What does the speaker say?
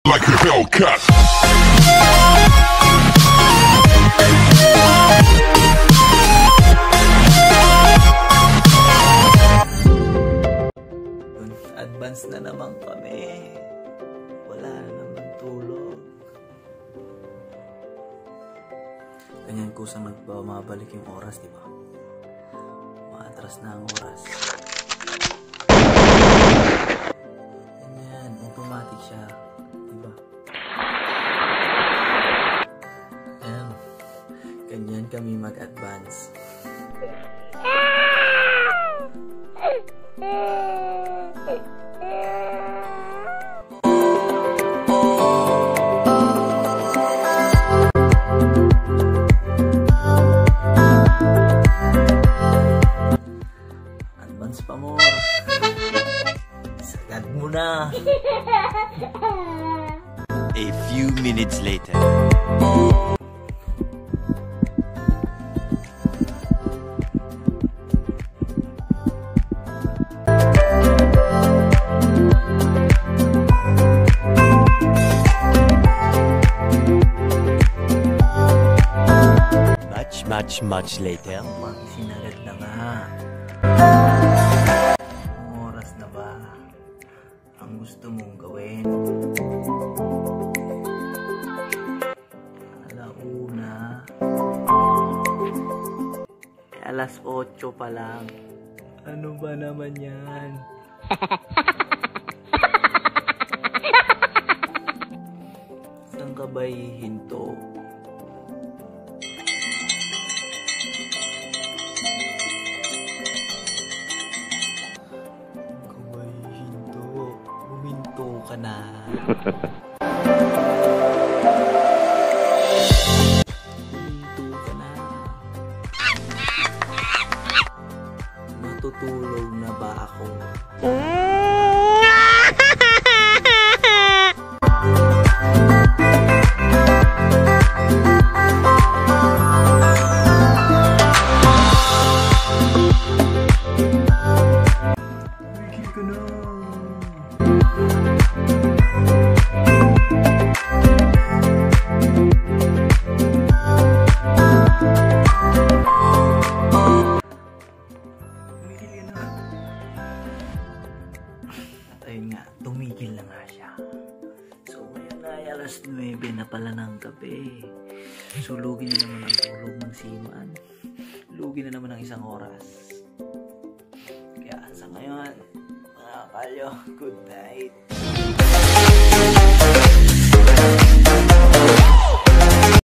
like a Hellcat. Advance na naman kami. Wala na naman tulog. Ganyan ko sa magbabalik yung oras, di ba? Maatras na ang oras. Ganyan, automatic siya. Di ba? Ayan. Ganyan kami mag-advance. Advance pa mo. Sagad mo na. A few minutes later. Much later. Sinagad na nga. Oras na ba ang gusto mong gawin? Alauna. Alas 8 pa lang. Ano ba naman yan? Saan ka ba hihinto? Huminto ka na. Huminto ka na. Matutulog na ba ako? Tumigil ka na. Ayun nga, tumigil na nga siya. So ngayon na ay alas 9 na pala ng gabi. So lugi na naman ang tulog ng seaman. Lugi na naman ang isang oras. Kaya sa ngayon, mga kalyo, good night.